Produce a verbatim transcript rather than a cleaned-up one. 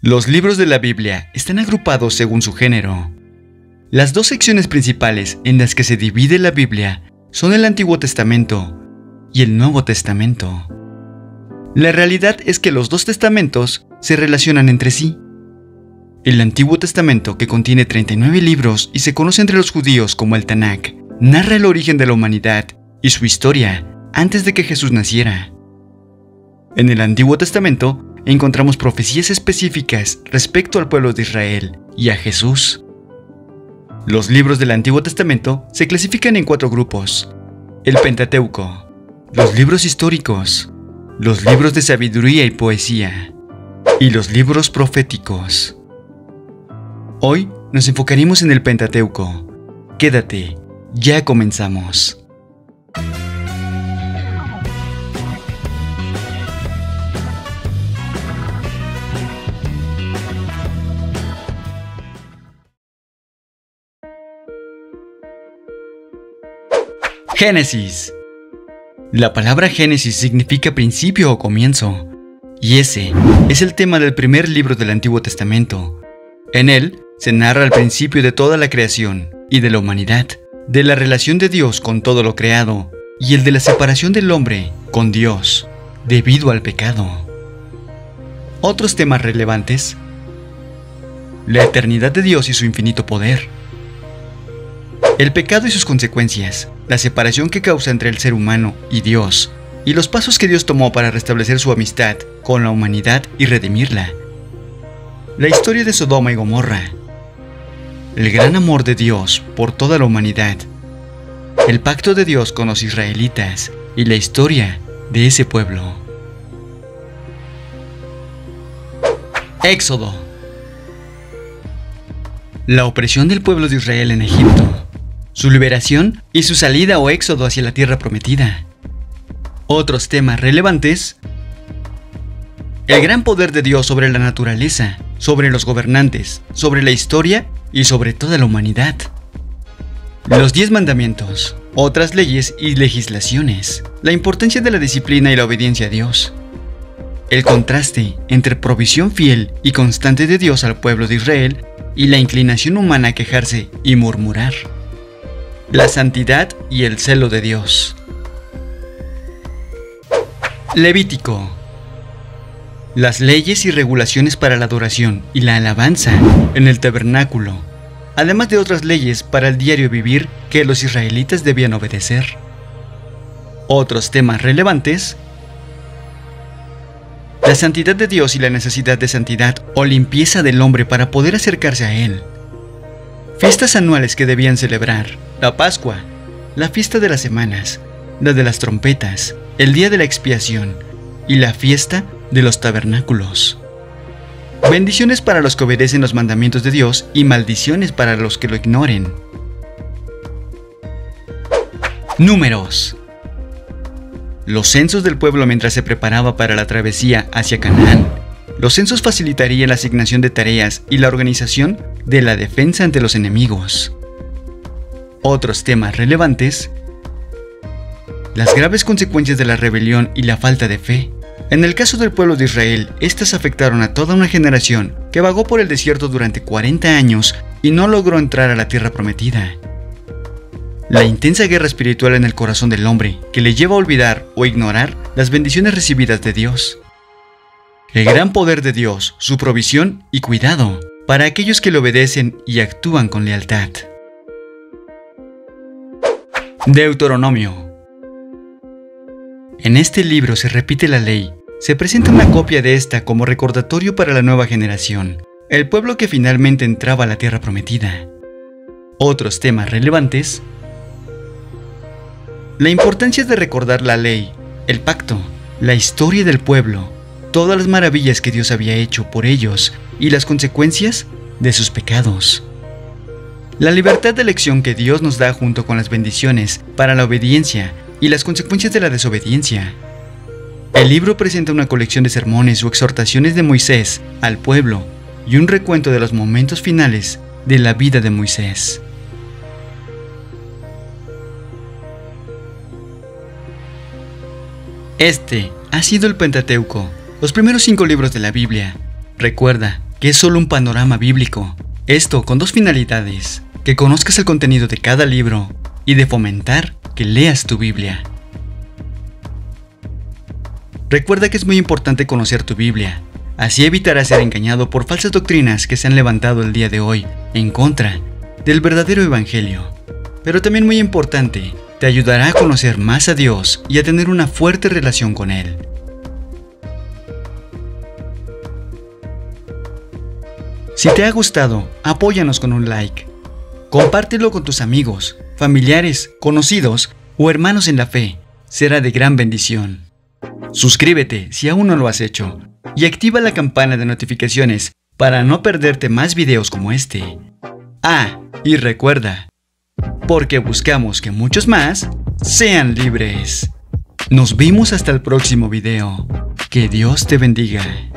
Los libros de la Biblia están agrupados según su género. Las dos secciones principales en las que se divide la Biblia son el Antiguo Testamento y el Nuevo Testamento. La realidad es que los dos testamentos se relacionan entre sí. El Antiguo Testamento, que contiene treinta y nueve libros y se conoce entre los judíos como el Tanakh, narra el origen de la humanidad y su historia antes de que Jesús naciera. En el Antiguo Testamento encontramos profecías específicas respecto al pueblo de Israel y a Jesús. Los libros del Antiguo Testamento se clasifican en cuatro grupos: el Pentateuco, los libros históricos, los libros de sabiduría y poesía, y los libros proféticos. Hoy nos enfocaremos en el Pentateuco. Quédate, ya comenzamos. Génesis. La palabra Génesis significa principio o comienzo, y ese es el tema del primer libro del Antiguo Testamento. En él se narra el principio de toda la creación y de la humanidad, de la relación de Dios con todo lo creado y el de la separación del hombre con Dios debido al pecado. Otros temas relevantes: la eternidad de Dios y su infinito poder, el pecado y sus consecuencias, la separación que causa entre el ser humano y Dios, y los pasos que Dios tomó para restablecer su amistad con la humanidad y redimirla, la historia de Sodoma y Gomorra, el gran amor de Dios por toda la humanidad, el pacto de Dios con los israelitas y la historia de ese pueblo. Éxodo. La opresión del pueblo de Israel en Egipto, su liberación y su salida o éxodo hacia la tierra prometida. Otros temas relevantes: el gran poder de Dios sobre la naturaleza, sobre los gobernantes, sobre la historia y sobre toda la humanidad. Los diez mandamientos, otras leyes y legislaciones, la importancia de la disciplina y la obediencia a Dios. El contraste entre provisión fiel y constante de Dios al pueblo de Israel y la inclinación humana a quejarse y murmurar. La santidad y el celo de Dios. Levítico. Las leyes y regulaciones para la adoración y la alabanza en el tabernáculo, además de otras leyes para el diario vivir que los israelitas debían obedecer. Otros temas relevantes: la santidad de Dios y la necesidad de santidad o limpieza del hombre para poder acercarse a Él. Fiestas anuales que debían celebrar: la Pascua, la fiesta de las semanas, la de las trompetas, el día de la expiación y la fiesta de los tabernáculos. Bendiciones para los que obedecen los mandamientos de Dios y maldiciones para los que lo ignoren. Números. Los censos del pueblo mientras se preparaba para la travesía hacia Canaán. Los censos facilitarían la asignación de tareas y la organización de la defensa ante los enemigos. Otros temas relevantes: las graves consecuencias de la rebelión y la falta de fe. En el caso del pueblo de Israel, estas afectaron a toda una generación que vagó por el desierto durante cuarenta años y no logró entrar a la tierra prometida. La intensa guerra espiritual en el corazón del hombre que le lleva a olvidar o ignorar las bendiciones recibidas de Dios. El gran poder de Dios, su provisión y cuidado para aquellos que le obedecen y actúan con lealtad. Deuteronomio. En este libro se repite la ley. Se presenta una copia de esta como recordatorio para la nueva generación, el pueblo que finalmente entraba a la tierra prometida. Otros temas relevantes: la importancia de recordar la ley, el pacto, la historia del pueblo, todas las maravillas que Dios había hecho por ellos y las consecuencias de sus pecados. La libertad de elección que Dios nos da junto con las bendiciones para la obediencia y las consecuencias de la desobediencia. El libro presenta una colección de sermones o exhortaciones de Moisés al pueblo y un recuento de los momentos finales de la vida de Moisés. Este ha sido el Pentateuco, los primeros cinco libros de la Biblia. Recuerda, que es solo un panorama bíblico. Esto con dos finalidades: que conozcas el contenido de cada libro y de fomentar que leas tu Biblia. Recuerda que es muy importante conocer tu Biblia, así evitarás ser engañado por falsas doctrinas que se han levantado el día de hoy en contra del verdadero evangelio. Pero también muy importante, te ayudará a conocer más a Dios y a tener una fuerte relación con Él. Si te ha gustado, apóyanos con un like. Compártelo con tus amigos, familiares, conocidos o hermanos en la fe. Será de gran bendición. Suscríbete si aún no lo has hecho y activa la campana de notificaciones para no perderte más videos como este. Ah, y recuerda, porque buscamos que muchos más sean libres. Nos vemos hasta el próximo video. Que Dios te bendiga.